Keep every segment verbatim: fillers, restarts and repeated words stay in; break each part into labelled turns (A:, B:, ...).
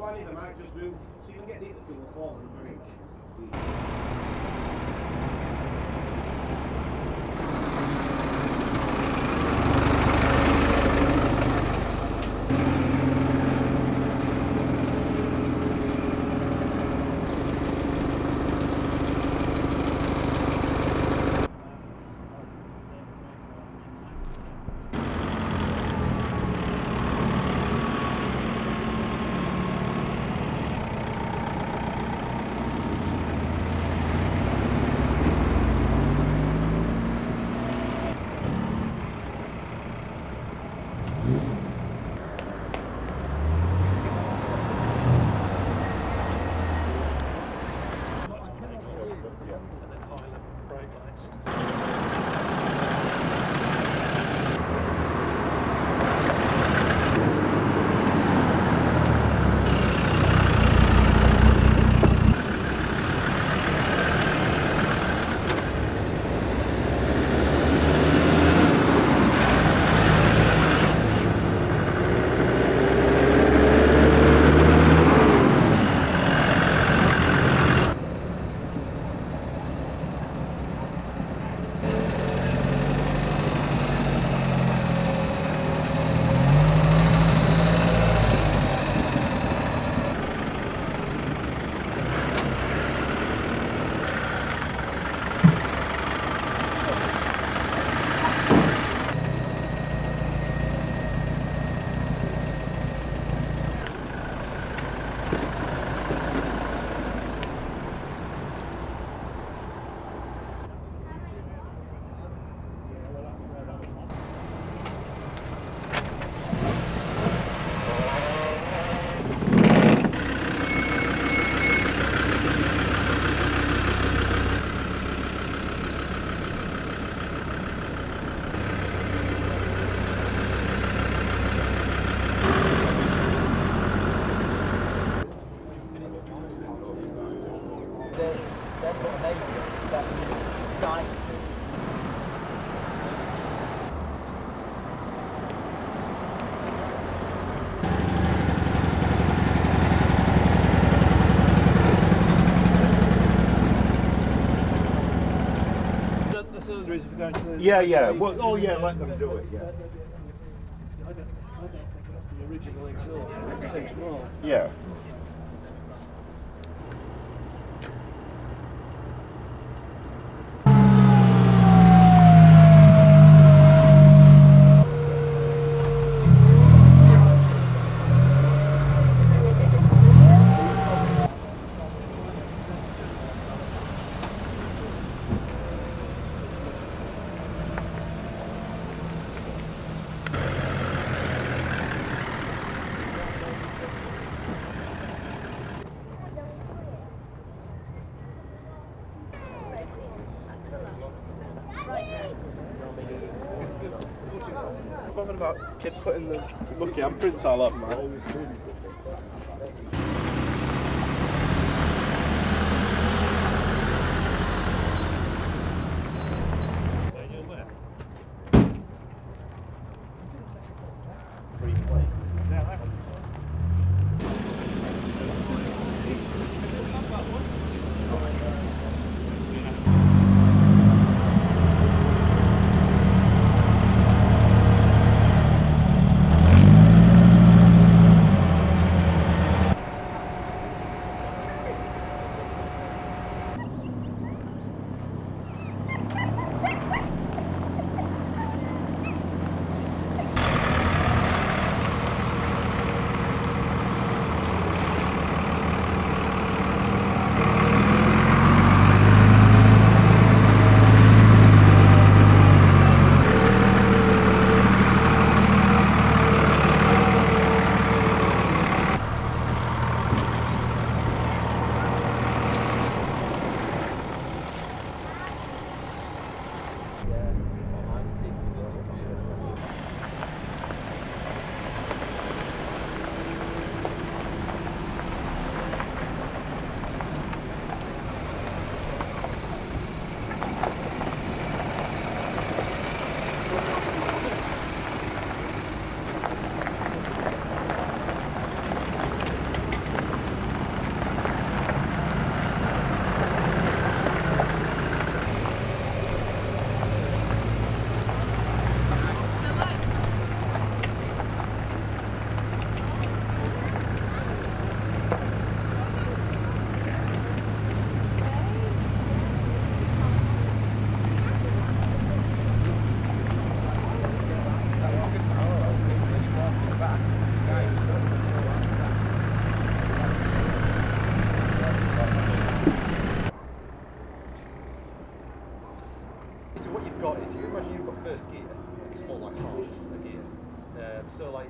A: I need, I might just move. So you can get neat to the floor and very easy.
B: Yeah, yeah. Well, oh yeah, let them do it. Yeah.
C: I don't, I don't think that's the original exhaust. It's too small.
B: Yeah.
D: Bothered about kids putting the lucky handprints all over, man.
E: So what you've got is, you imagine you've got first gear, it's more like half a gear. Um, so like...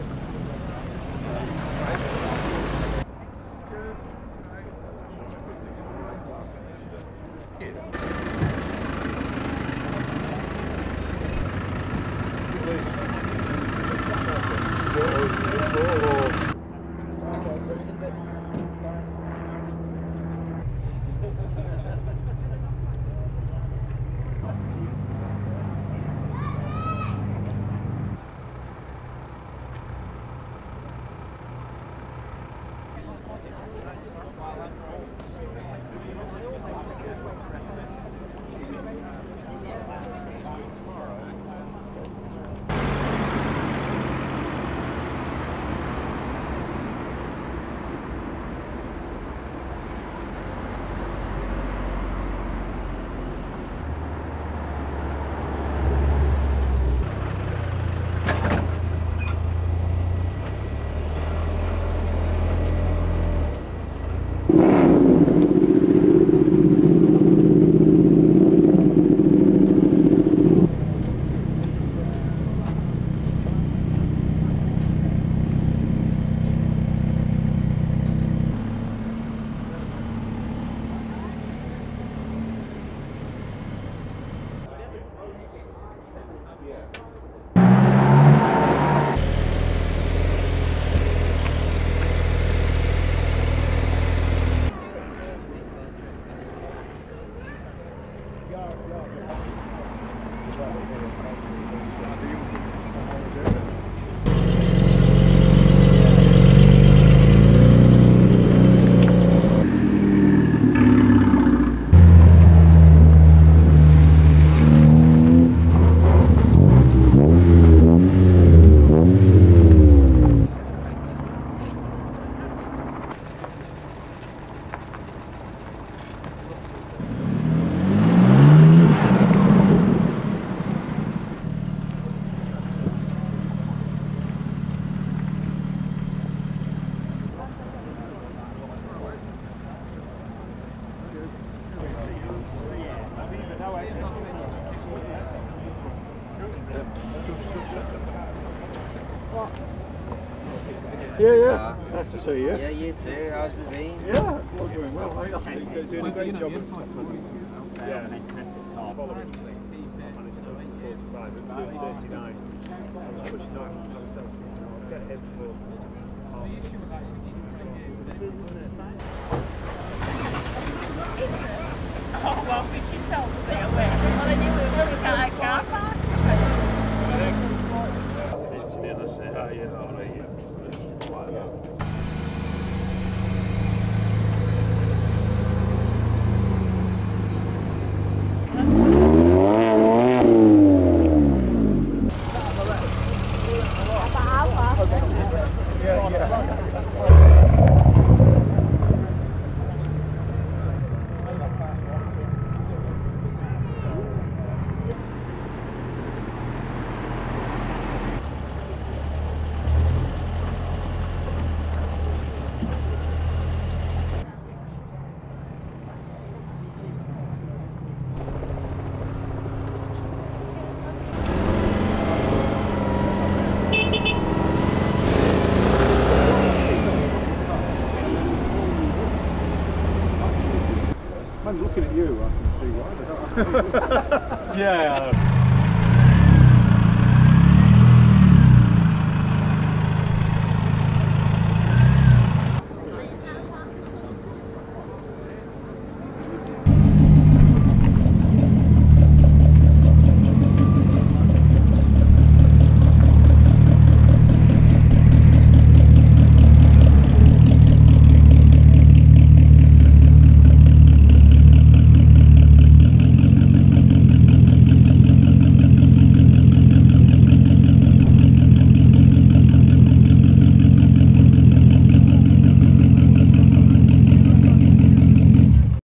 B: Yeah, yeah. Nice to see you.
F: Yeah, you too. How's it been?
B: Yeah, well, doing well. I think they're doing a great job.
F: Yeah, fantastic car.
B: Following. thirty-nine. Get him for
G: Oh, well, could you tell me stay away? Well, I knew we were looking at a car park.
D: Engineer, I say, oh yeah, all right, yeah. Like that.
B: I'm looking at you, I can see why.
D: Yeah.